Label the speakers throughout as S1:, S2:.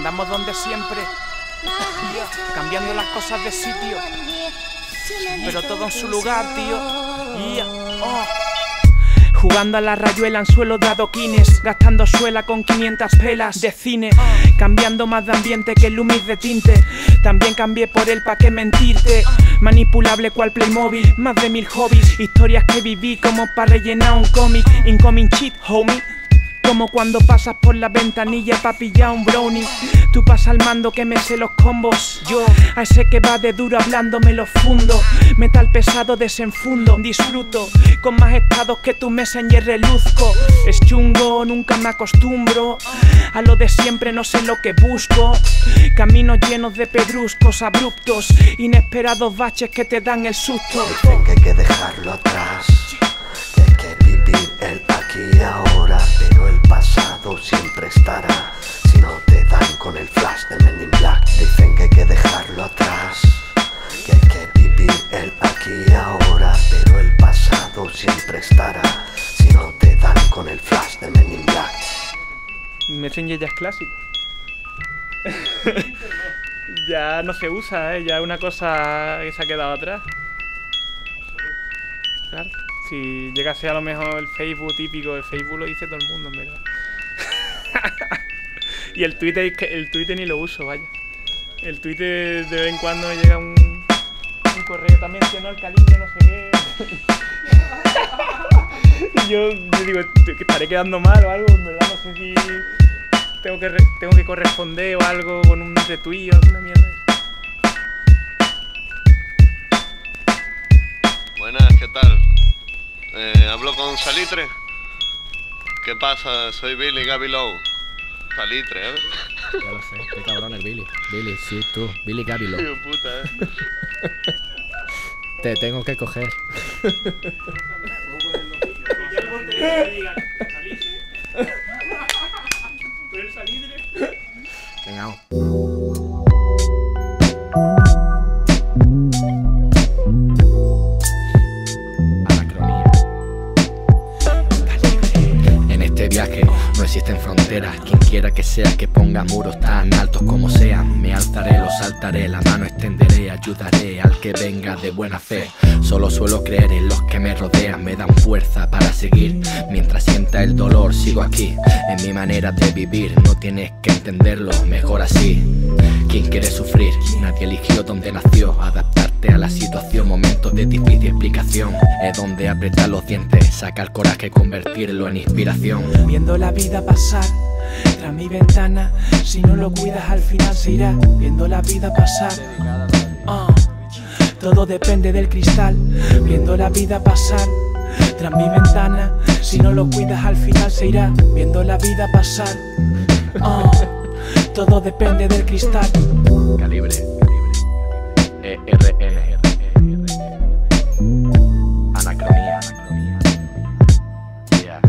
S1: andamos donde siempre, cambiando las cosas de sitio, pero todo en su lugar, tío. Jugando a la rayuela en suelo de adoquines, gastando suela con 500 pelas de cine, cambiando más de ambiente que el Lumis de tinte. También cambié por él, pa' qué mentirte. Manipulable cual Playmobil, más de 1000 hobbies, historias que viví como pa' rellenar un cómic. Incoming cheat, homie. Como cuando pasas por la ventanilla pa' pillar un brownie. Tú pasas al mando que me sé los combos. Yo a ese que va de duro hablando me lo fundo. Metal pesado desenfundo. Disfruto con más estados que tu Messenger reluzco. Es chungo, nunca me acostumbro a lo de siempre, no sé lo que busco. Caminos llenos de pedruscos abruptos, inesperados baches que te dan el susto.
S2: Dicen que hay que dejarlo atrás, que hay que vivir el aquí y ahora, pero el pasado siempre estará si no te dan con el flash de Men in Black. Dicen que hay que dejarlo atrás, que hay que vivir el aquí y ahora, pero el pasado siempre estará si no te dan con el flash de Men in Black.
S1: Messenger ya es clásico. Ya no se usa, ya es una cosa que se ha quedado atrás. Claro, si llegase a lo mejor el Facebook típico, el Facebook lo dice todo el mundo, en verdad. Y el Twitter ni lo uso, vaya. El Twitter de vez en cuando me llega un correo también, que no, el calibre, no sé qué. Y yo digo, que estaré quedando mal o algo, en verdad, no sé si tengo que corresponder o algo con un retweet o alguna mierda.
S3: Buenas, ¿qué tal? Hablo con Salitre. ¿Qué pasa? Soy Billy Gabilow. Salitre, ¿eh?
S4: Ya lo sé, qué cabrón el Billy. Billy, sí, tú, Billy Gabilow.
S3: Hijo puta,
S4: Te tengo que coger. Venga, vamos. Viaje, no existen fronteras, quien quiera que sea que ponga muros tan altos como sean. Me alzaré, lo saltaré, la mano extenderé, ayudaré al que venga de buena fe. Solo suelo creer en los que me rodean, me dan fuerza para seguir. Mientras sienta el dolor sigo aquí, en mi manera de vivir. No tienes que entenderlo, mejor así. Quien quiere sufrir, nadie eligió donde nació. Adaptarte a la situación, momentos de difícil explicación. Es donde apretar los dientes, sacar coraje, convertirlo en inspiración.
S1: Viendo la vida pasar tras mi ventana, si no lo cuidas al final se irá. Viendo la vida pasar, todo depende del cristal. Viendo la vida pasar tras mi ventana, si no lo cuidas al final se irá. Viendo la vida pasar, todo depende del cristal.
S4: Calibre, ERN, anacronía. Yeah.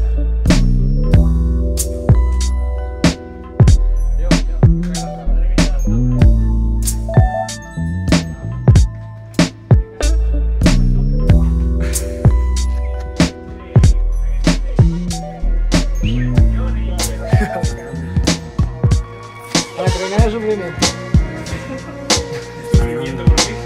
S5: Anacronía de sufrimiento.
S1: ¿Sufrimiento por qué?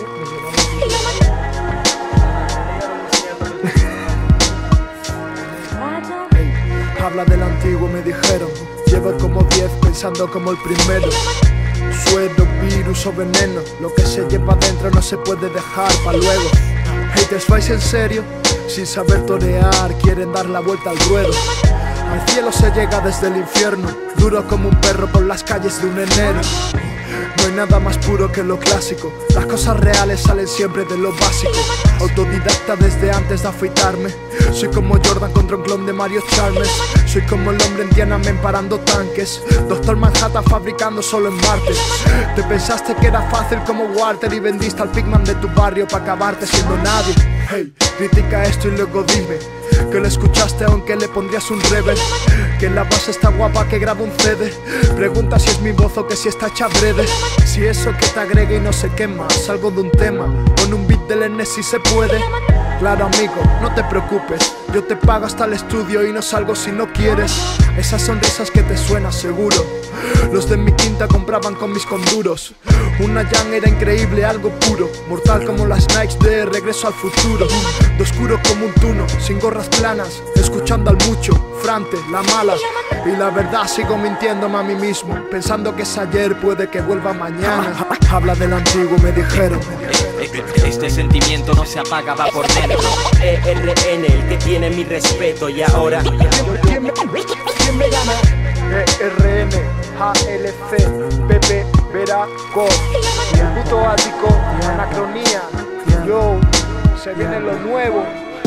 S5: Habla del antiguo, me dijeron. Llevo como 10 pensando como el primero. Suero, virus o veneno, lo que se lleva adentro no se puede dejar pa' luego. Haters, ¿vais en serio? Sin saber torear, quieren dar la vuelta al ruedo. Al cielo se llega desde el infierno, duro como un perro por las calles de un enero. No hay nada más puro que lo clásico, las cosas reales salen siempre de lo básico. Autodidacta desde antes de afeitarme, soy como Jordan contra un clon de Mario Chalmers. Soy como el hombre en Tiananmen parando tanques, Doctor Manhattan fabricando solo en Marte. Te pensaste que era fácil como Walter y vendiste al Pigman de tu barrio para acabarte siendo nadie. Hey, critica esto y luego dime que lo escuchaste aunque le pondrías un reverb. Que en la base está guapa que graba un CD. Pregunta si es mi voz o que si está hecha breve. Si eso que te agregue y no sé qué más, algo de un tema. Con un beat del NS si se puede. Claro amigo, no te preocupes, yo te pago hasta el estudio y no salgo si no quieres. Esas sonrisas que te suenan seguro, los de mi quinta compraban con mis conduros. Una Yang era increíble, algo puro, mortal como las Nikes de Regreso al Futuro. De oscuro como un tuno, sin gorras planas, escuchando al mucho, Frante, la mala. Y la verdad sigo mintiéndome a mí mismo, pensando que es ayer, puede que vuelva mañana. Habla del antiguo, me dijeron.
S6: Este sentimiento no se apaga, va por dentro. ERN, el que tiene mi respeto. Y ahora
S5: ¿Quién me llama? ERN, ALC, Pepe, Veraco, puto ático, anacronía. Yo, se viene lo nuevo.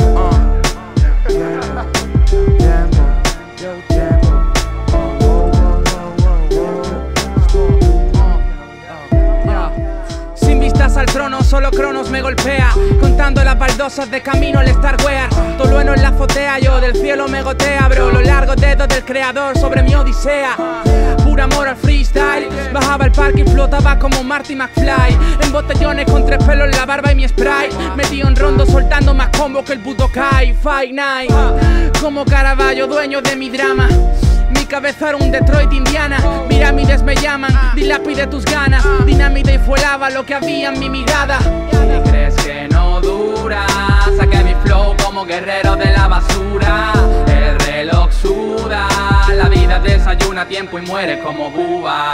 S1: Sin vistas al trono, solo Cronos me golpea, contando las baldosas de camino al Starwear. Tolueno en la azotea, yo del cielo me gotea, bro. Los largos dedos del creador sobre mi odisea. Pura amor al freestyle, bajaba el parque y flotaba como Marty McFly. En botellones con 3 pelos en la barba y mi spray. Metido en rondo soltando más combo que el Budokai. Fight Night, como Caraballo, dueño de mi drama. Mi cabeza era un Detroit Indiana. Pirámides me llaman, dilapide tus ganas. Dinamita y fue lava lo que había en mi mirada.
S7: ¿Y crees que no dura? Saqué mi flow como guerrero de la basura. El reloj suda, la vida desayuna a tiempo y muere como búa.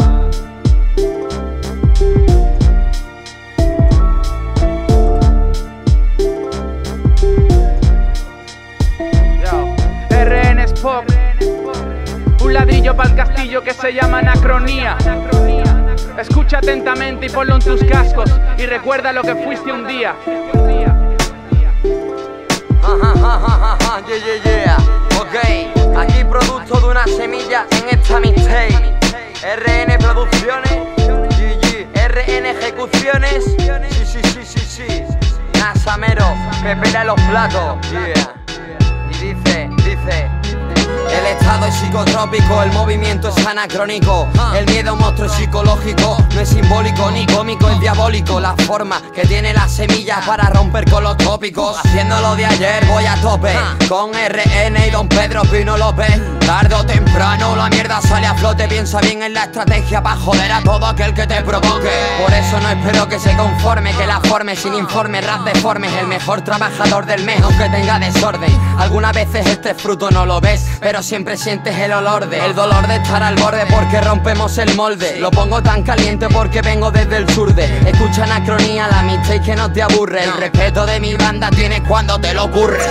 S1: RN Spock, un ladrillo para el castillo que se llama Anacronía. Escucha atentamente y ponlo en tus cascos y recuerda lo que fuiste un día.
S8: Yeah. Ok, aquí producto de una semilla en esta mixtape. RN Producciones, RN Ejecuciones. Sí. Nasamero, Pepe a los platos. Yeah. Y dice. El estado es psicotrópico, el movimiento es anacrónico. El miedo a un monstruo es psicológico, no es simbólico ni cómico, es diabólico. La forma que tiene las semillas para romper con los tópicos. Haciéndolo de ayer voy a tope, con RN y Don Pedro Pino López. Tarde o temprano la mierda sale a flote. Piensa bien en la estrategia para joder a todo aquel que te provoque. Por eso no espero que se conforme, que la forme sin informe, rap deforme. El mejor trabajador del mes aunque tenga desorden. Algunas veces este fruto no lo ves, pero siempre sientes el olor de el dolor de estar al borde porque rompemos el molde. Lo pongo tan caliente porque vengo desde el sur de. Escucha Anacronía, la mixtape que no te aburre. El respeto de mi banda tienes cuando te lo ocurres.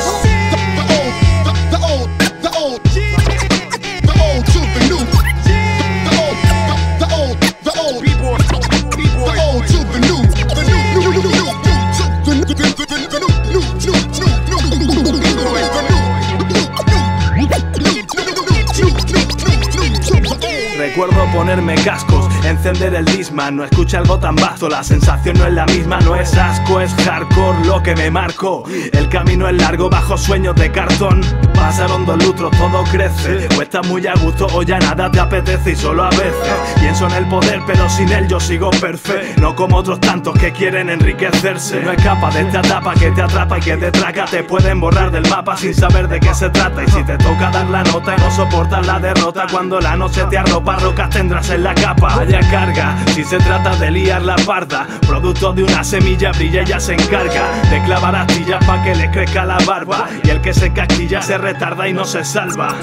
S9: Recuerdo ponerme cascos, encender el Discman. No escucha algo tan vasto, la sensación no es la misma. No es asco, es hardcore lo que me marcó. El camino es largo bajo sueños de cartón. Pasaron 2 lustros, todo crece. O estás muy a gusto o ya nada te apetece. Y solo a veces pienso en el poder, pero sin él yo sigo perfecto. No como otros tantos que quieren enriquecerse. No escapa de esta etapa que te atrapa y que te traga. Te pueden borrar del mapa sin saber de qué se trata. Y si te toca dar la nota y no soportas la derrota, cuando la noche te arropa, rocas tendrás en la capa. Vaya carga, si se trata de liar la parda. Producto de una semilla brilla y ya se encarga de clavar astillas pa' que le crezca la barba. Y el que se casquilla se retarda y no se salva.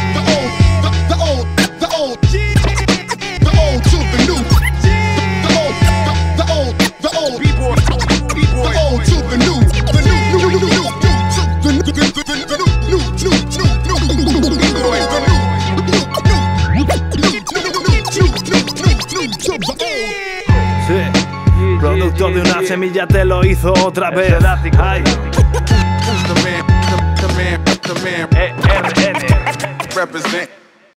S9: Producto de una semilla te lo hizo otra vez. Ay.
S10: The man, represent.